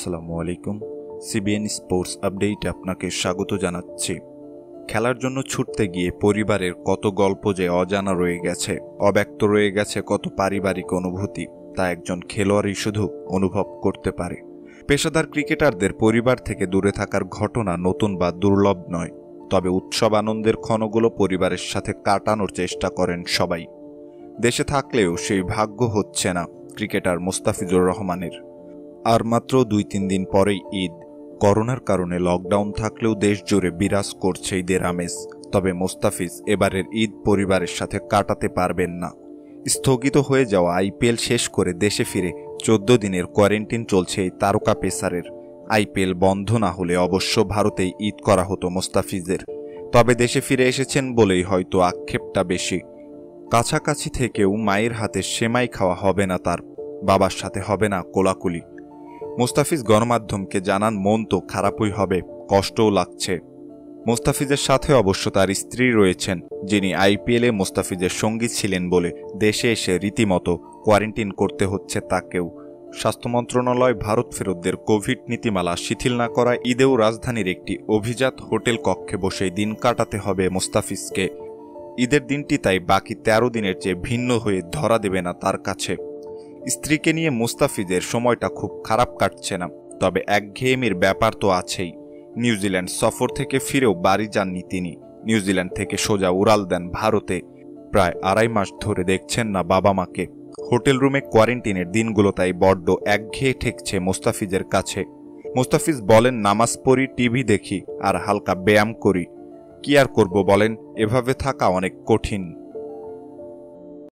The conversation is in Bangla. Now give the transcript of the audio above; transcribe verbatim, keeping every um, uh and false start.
আসসালামু আলাইকুম। সিবিএন স্পোর্টস আপডেটে আপনাকে স্বাগত জানাচ্ছি। খেলার জন্য ছুটতে গিয়ে পরিবারের কত গল্প যে অজানা রয়ে গেছে, অব্যক্ত রয়ে গেছে কত পারিবারিক অনুভূতি, তা একজন খেলোয়াড়ই শুধু অনুভব করতে পারে। পেশাদার ক্রিকেটারদের পরিবার থেকে দূরে থাকার ঘটনা নতুন বা দুর্লভ নয়, তবে উৎসব আনন্দের ক্ষণগুলো পরিবারের সাথে কাটানোর চেষ্টা করেন সবাই। দেশে থাকলেও সেই ভাগ্য হচ্ছে না ক্রিকেটার মোস্তাফিজুর রহমানের। আর মাত্র দুই তিন দিন পরেই ঈদ। করোনার কারণে লকডাউন থাকলেও দেশ জুড়ে বিরাজ করছে ঈদের আমেজ। তবে মোস্তাফিজ এবারের ঈদ পরিবারের সাথে কাটাতে পারবেন না। স্থগিত হয়ে যাওয়া আইপিএল শেষ করে দেশে ফিরে চোদ্দ দিনের কোয়ারেন্টিন চলছে এই তারকা পেসারের। আইপিএল বন্ধ না হলে অবশ্য ভারতেই ঈদ করা হতো মোস্তাফিজের। তবে দেশে ফিরে এসেছেন বলেই হয়তো আক্ষেপটা বেশি। কাছাকাছি থেকেও মায়ের হাতে সেমাই খাওয়া হবে না তার, বাবার সাথে হবে না কোলাকুলি। মোস্তাফিজ গণমাধ্যমকে জানান, মন তো খারাপই হবে, কষ্টও লাগছে। মোস্তাফিজের সাথে অবশ্য তার স্ত্রী রয়েছেন, যিনি আইপিএলে মোস্তাফিজের সঙ্গী ছিলেন বলে দেশে এসে রীতিমতো কোয়ারেন্টিন করতে হচ্ছে তাকেও। স্বাস্থ্য মন্ত্রণালয় ভারত ফেরতদের কোভিড নীতিমালা শিথিল না করায় ঈদেও রাজধানীর একটি অভিজাত হোটেল কক্ষে বসেই দিন কাটাতে হবে মোস্তাফিজকে। ঈদের দিনটি তাই বাকি তেরো দিনের চেয়ে ভিন্ন হয়ে ধরা দেবে না তার কাছে। স্ত্রীকে নিয়ে মোস্তাফিজের সময়টা খুব খারাপ কাটছে না, তবে একঘেয়েমির ব্যাপার তো আছেই। নিউজিল্যান্ড সফর থেকে ফিরেও বাড়ি যাননি তিনি। নিউজিল্যান্ড থেকে সোজা উড়াল দেন ভারতে। প্রায় আড়াই মাস ধরে দেখছেন না বাবা মাকে। হোটেল রুমে কোয়ারেন্টিনের দিনগুলো তাই বড্ড একঘেয়ে ঠেকছে মোস্তাফিজের কাছে। মোস্তাফিজ বলেন, নামাজ পড়ি, টিভি দেখি আর হালকা ব্যায়াম করি। কি আর করব বলেন, এভাবে থাকা অনেক কঠিন।